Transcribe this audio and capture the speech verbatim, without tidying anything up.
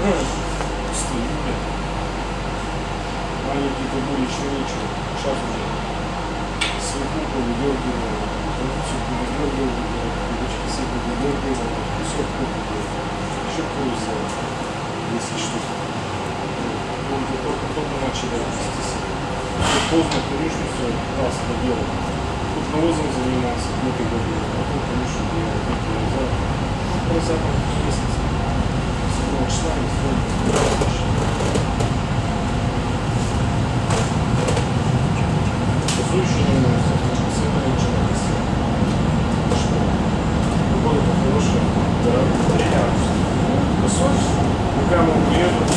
Стыдно. Маленькие-то были еще ничего. Сейчас уже свеклу повыдергивал, продукцию повыдергивал, курочки все повыдергивал, кусок повыдергивал. Еще куру сделал, если что. Он только-только начали вестись. Поздно, конечно, все, раз это делал. Тут навозом занимался, в этой году, а тут, конечно, делал, как я взял. По запаху месяц. седьмого числа не стоит. Позу еще не носит, потому что света лучше написано. Погода хорошая, дорогая. Посоль, пока мы приедем.